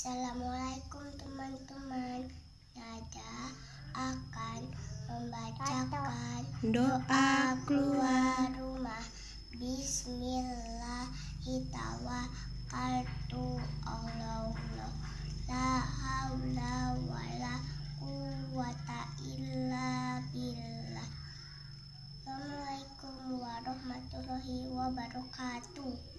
Assalamualaikum teman-teman. Nada akan membacakan doa keluar rumah. Bismillahirrahmanirrahim. Allah la haula wala quwwata illa billah. Assalamualaikum warahmatullahi wabarakatuh.